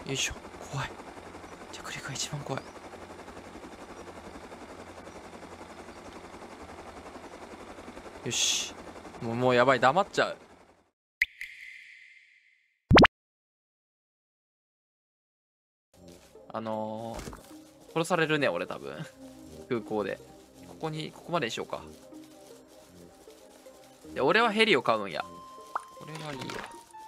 よいしょ。怖い。着陸が一番怖い。よし。もうやばい。黙っちゃう。殺されるね、俺多分。空港で。ここまでにしようか。で、俺はヘリを買うんや。これはいいわ。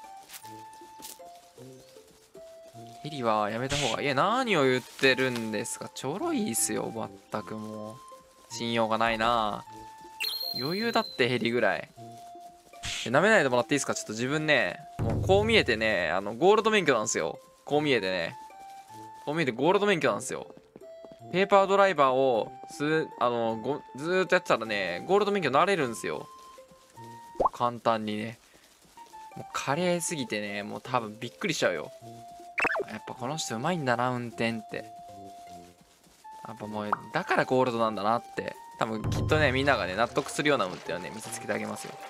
ヘリはやめた方がいい。何を言ってるんですか。ちょろいっすよ、全くもう。信用がないな。余裕だってヘリぐらい。舐めないでもらっていいですか。ちょっと自分ね、もうこう見えてね、ゴールド免許なんですよ。こう見えてね。こう見えてゴールド免許なんですよ。ペーパードライバーをずーっとやってたらね、ゴールド免許なれるんですよ。簡単にね。もう華麗すぎてね、もう多分びっくりしちゃうよ。やっぱこの人うまいんだな、運転って。やっぱもう、だからゴールドなんだなって。多分きっとね、みんながね、納得するような運転をね、見せつけてあげますよ。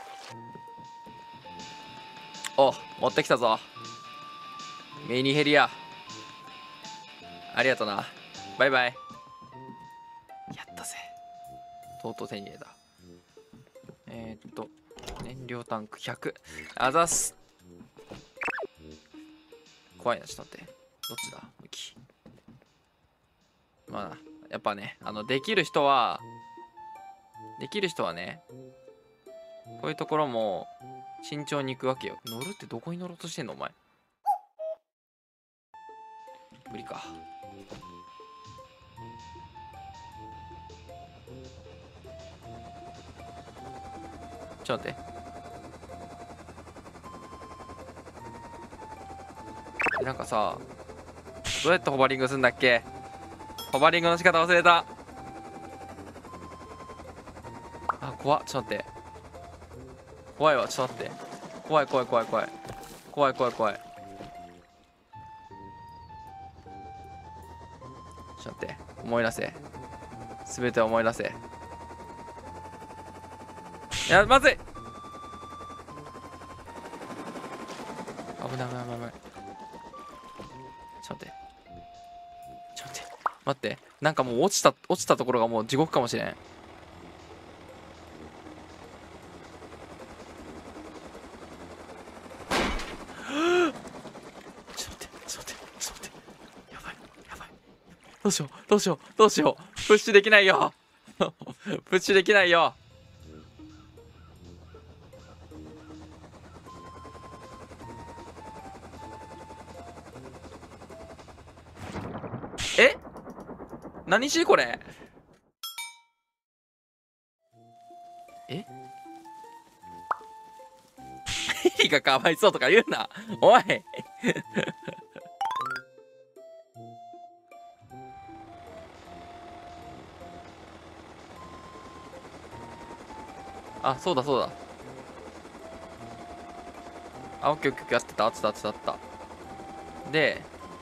お、持ってきたぞ。メニヘリア。ありがとな。バイバイ。やったぜ。とうとう手に入れた。燃料タンク100。あざっす。怖いな、ちょっと待って。どっちだ武器。まあ、やっぱね、できる人はね、こういうところも慎重に行くわけよ。乗るってどこに乗ろうとしてんのお前。無理か。ちょっと待って。なんかさ、どうやってホバリングするんだっけ。ホバリングの仕方忘れた。あ、怖っ。ちょっと待って。怖いわ。ちょっと待って。怖い。怖い。ちょっと待って。思い出せ。すべて思い出せ。いや、まずい。危ない。ちょっと待って。なんかもう落ちたところがもう地獄かもしれん。ちょっと待って。やばい。どうしよう。プッシュできないよ。プッシュできないよ。え、何しこれ。えヘリがかわいそうとか言うな。おい。あ、そうだ。あ、オッケー。あった。で、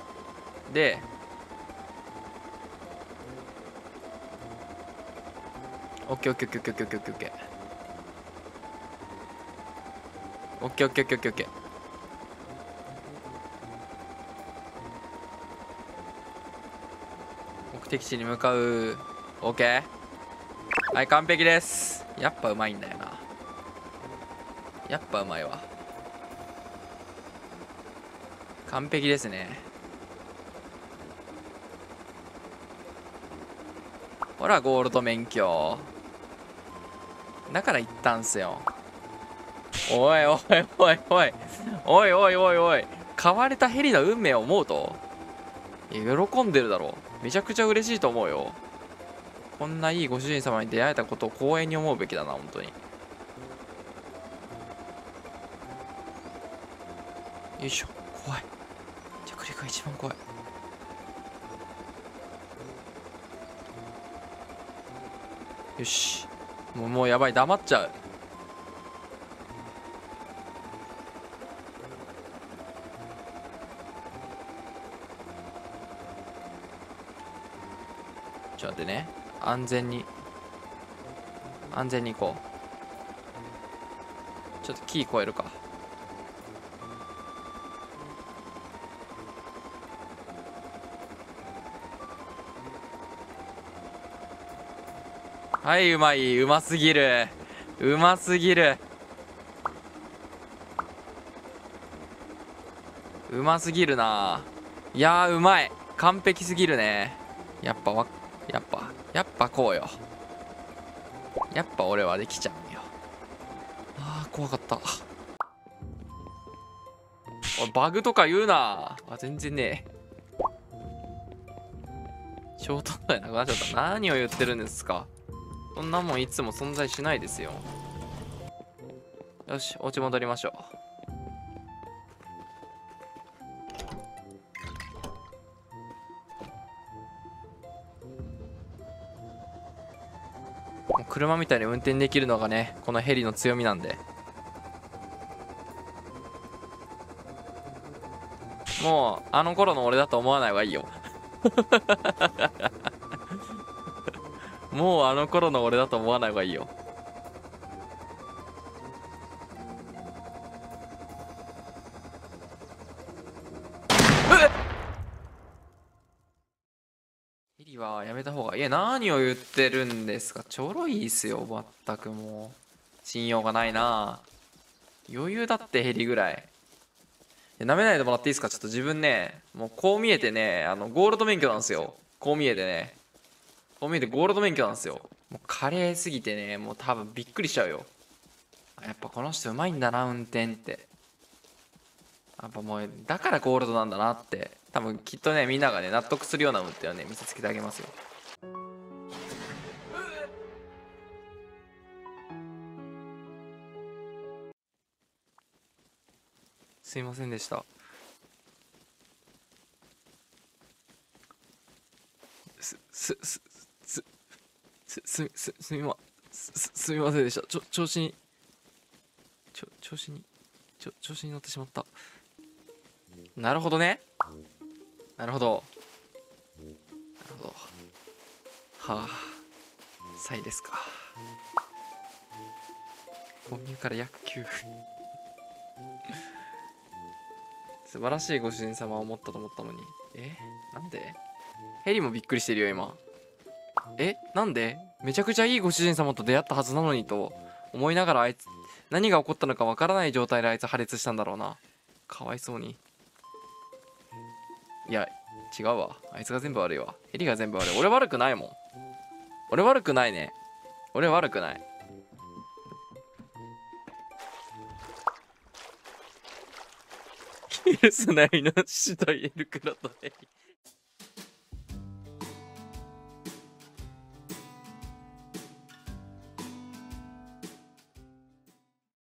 オッケー。オッケー。目的地に向かう。オッケー。はい、完璧です。やっぱうまいんだよな。やっぱうまいわ。完璧ですね。ほら、ゴールド免許。だから言ったんすよ。おい。買われたヘリの運命を思うと、いや喜んでるだろう。めちゃくちゃ嬉しいと思うよ。こんないいご主人様に出会えたことを光栄に思うべきだな、本当に。よいしょ。怖い。着陸が一番怖い。よし。もうやばい。黙っちゃう。ちょっと待ってね。安全に行こう。ちょっとキー超えるか。 はい、うまい。うますぎる。うますぎる。うますぎるな。いやー、うまい。完璧すぎるね。やっぱこうよ。やっぱ俺はできちゃうよ。あー、怖かった。おい、バグとか言うな。あ、全然ねえ。ショートだよなくなっちゃった。何を言ってるんですか。そんなもんいつも存在しないですよ。よし、お家戻りましょう。もう車みたいに運転できるのがね、このヘリの強みなんで。もう、あの頃の俺だと思わない方がいいよ。もうあの頃の俺だと思わない方がいいよ。ヘリはやめた方がいい。何を言ってるんですか。ちょろいっすよ、まったくもう。信用がないな。余裕だってヘリぐらい。なめないでもらっていいですか。ちょっと自分ね、もうこう見えてね、ゴールド免許なんですよ。こう見えてね。こう見えてゴールド免許なんですよ。もう華麗すぎてね、もう多分びっくりしちゃうよ。やっぱこの人うまいんだな、運転って。やっぱもう、だからゴールドなんだなって。多分きっとね、みんながね、納得するような運転をね、見せつけてあげますよ。すいませんでした。す、す、す、す、すみませんでした。調子に、調子に乗ってしまった。なるほどね。なるほど。なるほど。はあ、サイですか。購入から約9分。素晴らしいご主人様を持ったと思ったのに。なんでヘリもびっくりしてるよ、今。なんでめちゃくちゃいいご主人様と出会ったはずなのにと思いながら、あいつ、何が起こったのかわからない状態であいつ破裂したんだろうな。かわいそうに。いや、違うわ。あいつが全部悪いわ。ヘリが全部悪い。俺悪くないもん。俺悪くないね。俺悪くない。許せないの、死とエルクロとヘリ。